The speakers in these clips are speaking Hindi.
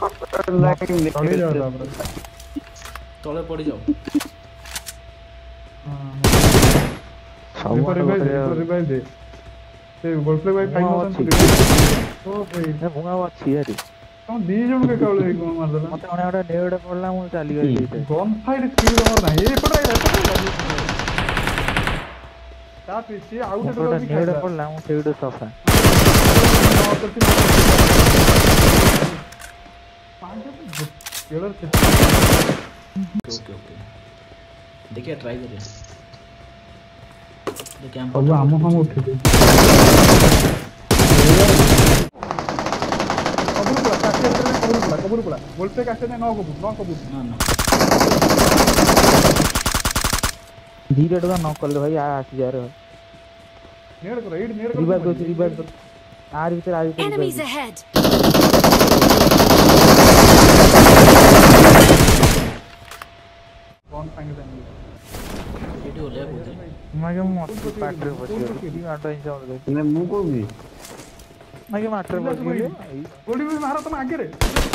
चढ़ी जाओ तापर तले पड़ी जाओ रिवाइव दे से गोल्डफ्लेक भाई फाइव नोसन ओ भाई ए मुंगा अछि यारी तुम दी जण के कावले कोन मार देला मते ओने नेड पड़ला मु चाली गई गन फाइट स्किल हमर नाही ए पड़ ता पीछे आउट तो भी नेड पड़ला मु सेड सफा ओके देखिए ट्राई करिए अब हम उठे दे कबूल पड़ा गोल्डफ्लेक आसे ने 9 कबूल ना धीरे डगा नॉक कर ले भाई आसी जा रहे नेड करो रिवाइव कर आर भीतर Enemies ahead. कौन फाइनल है वीडियो ले बोलते मागे मत पाटरे बचियो की आटा इंच और ने मु को भी मागे माटरे बचियो गोली भी मारा तुम आगे रे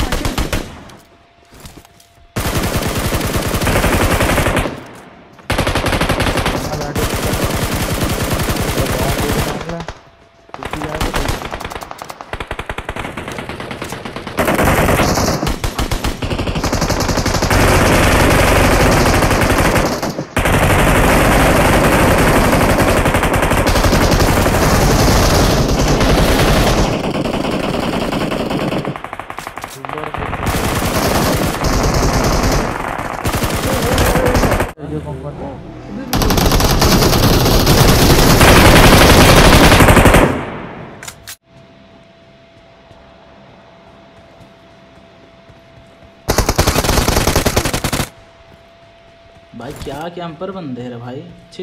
भाई क्या कैंपर बंदे रे भाई छी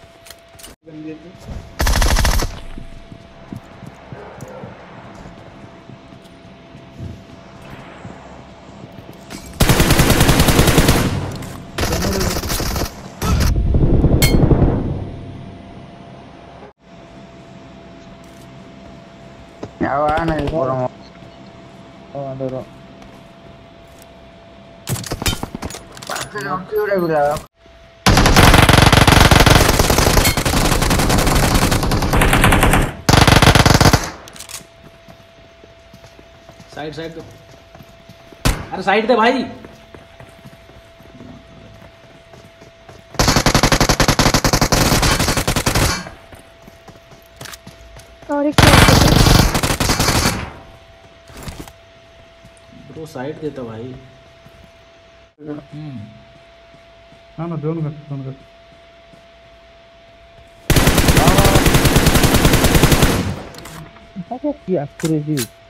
आवा नहीं परम अंदर क्यों बुला साइड दो अरे साइड दे भाई और एक ब्रो साइड देता भाई ना दोनों का क्या एक्यूरेसी